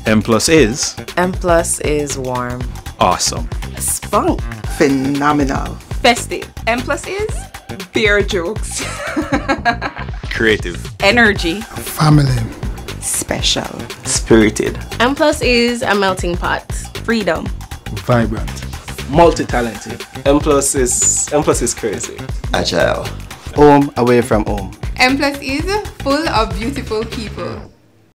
mPlus is mPlus is warm. awesome. Spunk. Phenomenal. Festive. mPlus is beer jokes. Creative. Energy. Family. Special. Spirited. mPlus is a melting pot. Freedom. Vibrant. Multi-talented. mPlus is crazy. Agile. Home away from home. mPlus is full of beautiful people.